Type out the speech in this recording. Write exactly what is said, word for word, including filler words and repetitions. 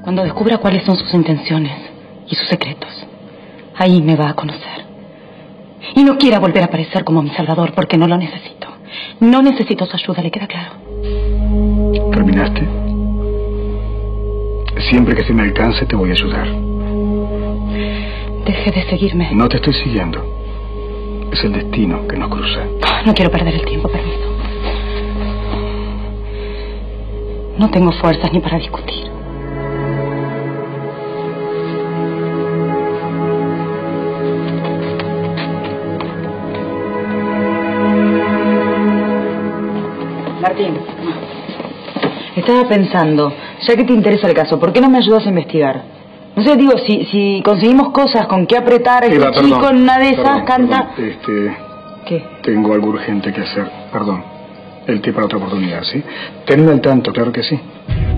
Cuando descubra cuáles son sus intenciones y sus secretos, ahí me va a conocer. Y no quiera volver a aparecer como mi salvador, porque no lo necesito. No necesito su ayuda, ¿le queda claro? ¿Terminaste? Siempre que se me alcance te voy a ayudar. Deje de seguirme. No te estoy siguiendo. Es el destino que nos cruza. No quiero perder el tiempo, permiso. No tengo fuerzas ni para discutir. Martín, estaba pensando, ya que te interesa el caso, ¿por qué no me ayudas a investigar? No sé, digo, si, si conseguimos cosas con qué apretar a este Eva, chico perdón, en una de esas, perdón, canta... perdón, este... ¿Qué? Tengo algo urgente que hacer. Perdón. El té para otra oportunidad, ¿sí? Tenme al tanto, claro que sí.